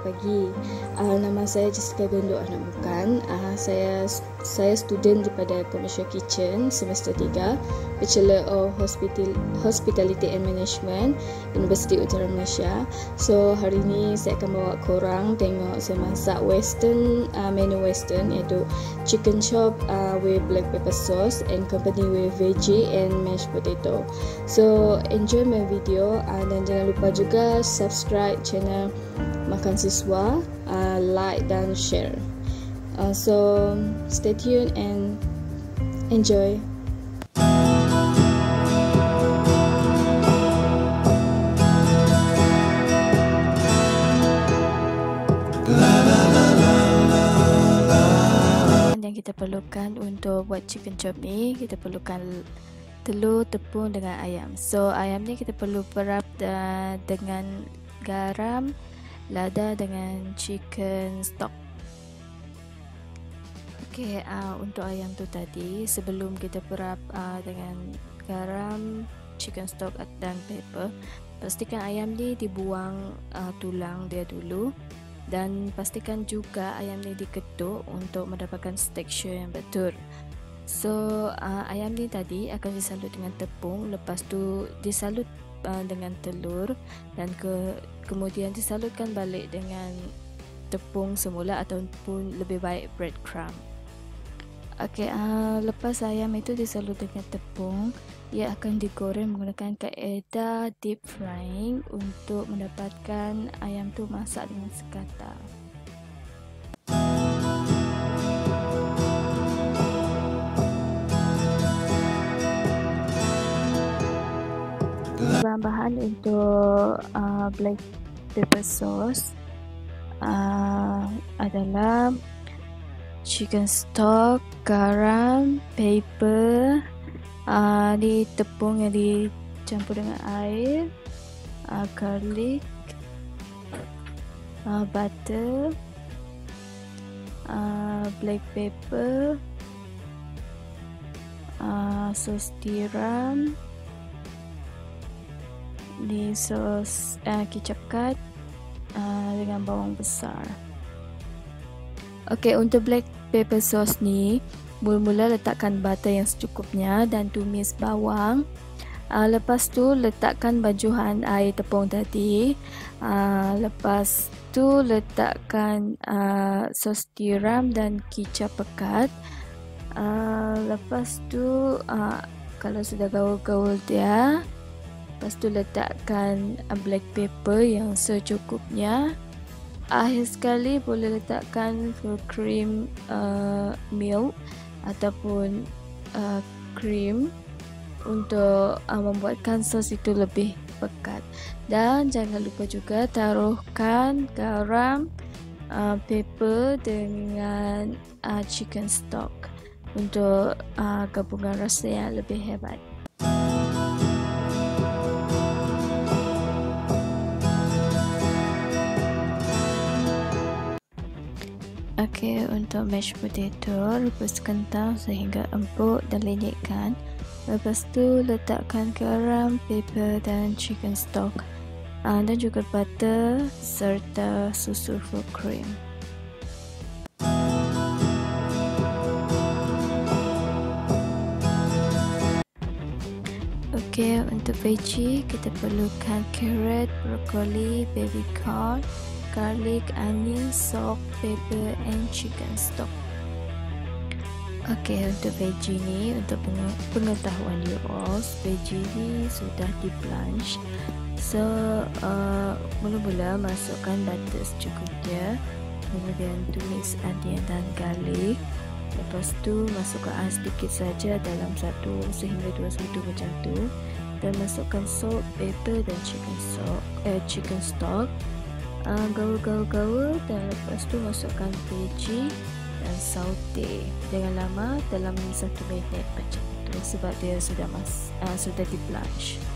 pagi. Nama saya Jessica Gondo Anak Bukan. Saya student daripada Commercial Kitchen semester 3, Bachelor of Hospitality and Management, Universiti Utara Malaysia. So hari ni saya akan bawa korang tengok saya masak menu western, iaitu chicken chop with black pepper sauce and company with veggie and mashed potato. So enjoy my video, dan jangan lupa juga subscribe channel Makan Siswa, like dan share. So stay tuned and enjoy. Yang kita perlukan untuk buat chicken chop ni, kita perlukan telur, tepung dengan ayam. So ayam ni kita perlu perap dengan garam, lada dengan chicken stock. Okey, untuk ayam tu tadi, sebelum kita perap dengan garam, chicken stock dan pepper, pastikan ayam ni dibuang tulang dia dulu, dan pastikan juga ayam ni diketuk untuk mendapatkan tekstur yang betul. So ayam ni tadi akan disalut dengan tepung, lepas tu disalut dengan telur, dan kemudian disalutkan balik dengan tepung semula ataupun lebih baik breadcrumb. Okey, lepas ayam itu disalut dengan tepung, ia akan digoreng menggunakan kaedah deep frying untuk mendapatkan ayam tu masak dengan sekata. Bahan-bahan untuk black pepper sauce adalah chicken stock, garam, pepper, ni tepung yang dicampur dengan air, garlic, butter, black pepper, sos tiram, ni sos kicap kat dengan bawang besar. Okey, untuk black pepper sauce ni, mula-mula letakkan butter yang secukupnya dan tumis bawang. Lepas tu letakkan bajuhan air tepung tadi. Lepas tu letakkan sos tiram dan kicap pekat. Lepas tu kalau sudah gaul-gaul dia, lepas tu letakkan black pepper yang secukupnya. Akhir sekali boleh letakkan full cream milk ataupun cream untuk membuatkan sos itu lebih pekat. Dan jangan lupa juga taruhkan garam, pepper dengan chicken stock untuk gabungan rasa yang lebih hebat. Okey, untuk mashed potato, rebus kentang sehingga empuk dan lenyekkan. Lepas tu letakkan garam, pepper dan chicken stock, dan juga butter serta susu full cream. Okey, untuk veggie kita perlukan carrot, brokoli, baby corn, garlic, onion, salt, pepper and chicken stock. Okey, untuk veggie ni, untuk pengetahuan you all, veggie ni sudah di blanch. So mula-mula masukkan butter secukupnya, kemudian tumis onion dan garlic. Lepas tu masukkan sedikit saja dalam 1 sehingga 2 sudu macam tu, dan masukkan salt, pepper dan chicken stock. Gaul-gaul dan lepas tu masukkan veggie dan saute. Jangan lama, dalam 1 minit macam tu, sebab dia sudah di blanch.